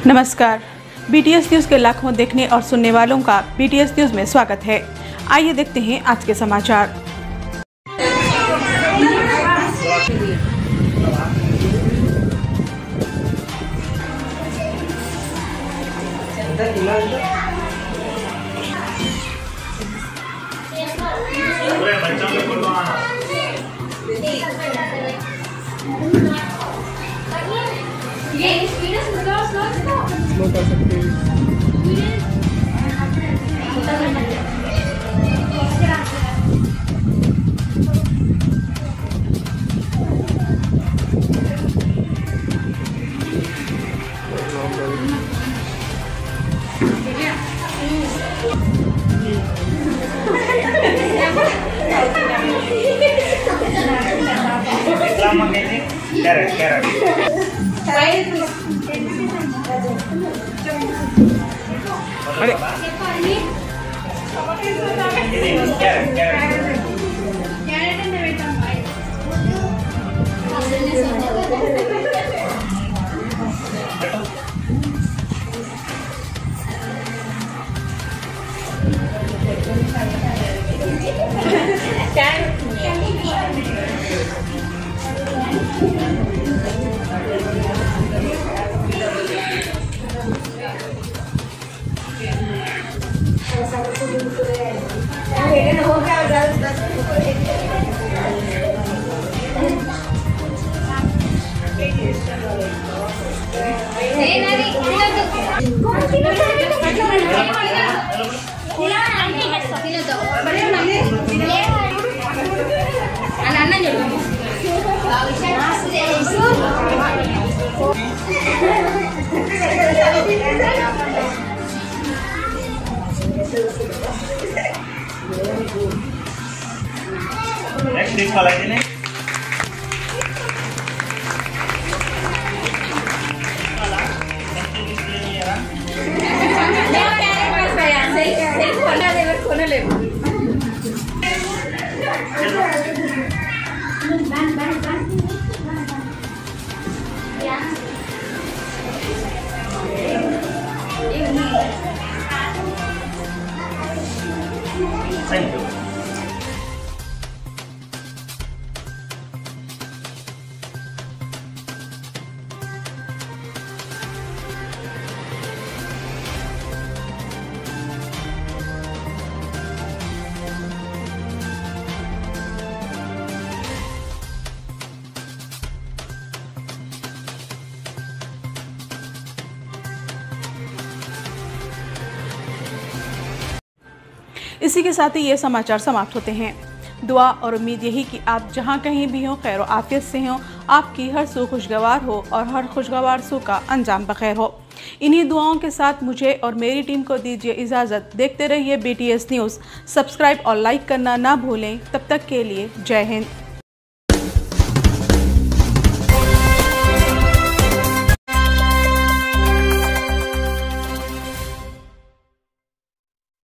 नमस्कार। BTS news के लाखों देखने और सुनने वालों का BTS न्यूज़ में स्वागत है। आइए देखते हैं आज के समाचार। स्लो कर सकते हैं। Next week वाला है नहीं Thank you. इसी के साथ ही ये समाचार समाप्त होते हैं। दुआ और उम्मीद यही कि आप जहाँ कहीं भी हों खैर आफियत से हों, आपकी हर सू खुशगवार हो और हर खुशगवार सू का अंजाम बखैर हो। इन्हीं दुआओं के साथ मुझे और मेरी टीम को दीजिए इजाज़त। देखते रहिए BTS न्यूज़। सब्सक्राइब और लाइक करना ना भूलें। तब तक के लिए जय हिंद।